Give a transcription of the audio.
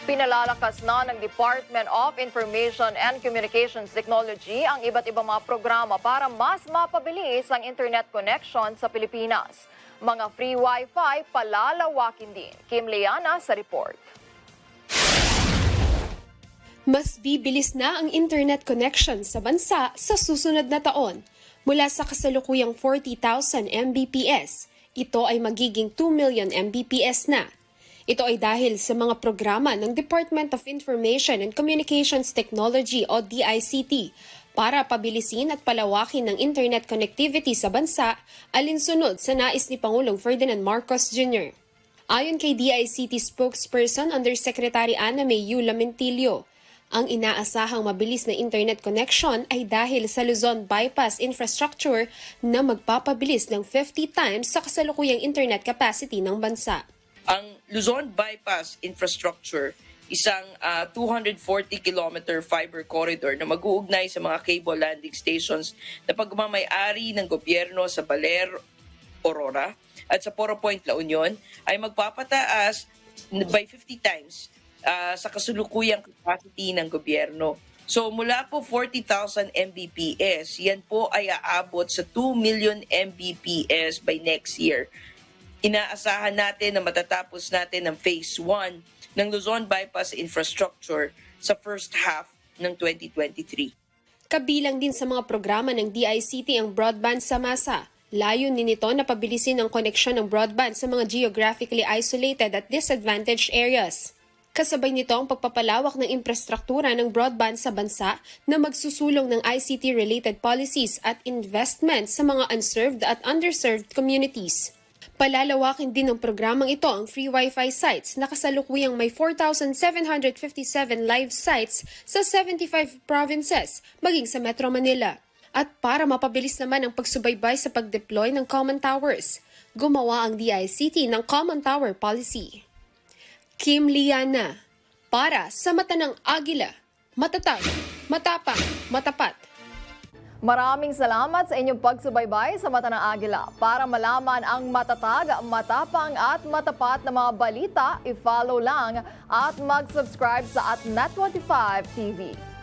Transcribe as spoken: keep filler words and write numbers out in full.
Pinalalakas na ng Department of Information and Communications Technology ang iba't ibang mga programa para mas mapabilis ang internet connection sa Pilipinas. Mga free wifi palalawakin din. Kim Leana sa report. Mas bibilis na ang internet connection sa bansa sa susunod na taon. Mula sa kasalukuyang forty thousand megabits per second, ito ay magiging two million megabits per second na. Ito ay dahil sa mga programa ng Department of Information and Communications Technology o D I C T para pabilisin at palawakin ng internet connectivity sa bansa alinsunod sa nais ni Pangulong Ferdinand Marcos Junior Ayon kay D I C T spokesperson Undersecretary Ana May Yu Lamentillo, ang inaasahang mabilis na internet connection ay dahil sa Luzon bypass infrastructure na magpapabilis ng fifty times sa kasalukuyang internet capacity ng bansa. Ang Luzon bypass infrastructure, isang uh, two hundred forty kilometer fiber corridor na mag-uugnay sa mga cable landing stations na pagmamay-ari ng gobyerno sa Baler, Aurora at sa Poro Point, La Union, ay magpapataas by fifty times uh, sa kasulukuyang capacity ng gobyerno. So mula po forty thousand megabits per second, yan po ay aabot sa two million megabits per second by next year. Inaasahan natin na matatapos natin ang phase one ng Luzon bypass infrastructure sa first half ng twenty twenty-three. Kabilang din sa mga programa ng D I C T ang broadband sa masa. Layunin nito na pabilisin ang koneksyon ng broadband sa mga geographically isolated at disadvantaged areas. Kasabay nito ang pagpapalawak ng infrastruktura ng broadband sa bansa na magsusulong ng I C T-related policies at investment sa mga unserved at underserved communities. Palalawakin din ng programang ito ang free wifi sites na kasalukuyang may four thousand seven hundred fifty-seven live sites sa seventy-five provinces, maging sa Metro Manila. At para mapabilis naman ang pagsubaybay sa pag-deploy ng common towers, gumawa ang D I C T ng Common Tower Policy. Kim Liana, para sa mata ng Agila, matatag, matapang, matapat. Maraming salamat sa inyong pagsubaybay sa Mata ng Agila. Para malaman ang matatag, matapang at matapat na mga balita, i-follow lang at mag-subscribe sa at net twenty-five T V.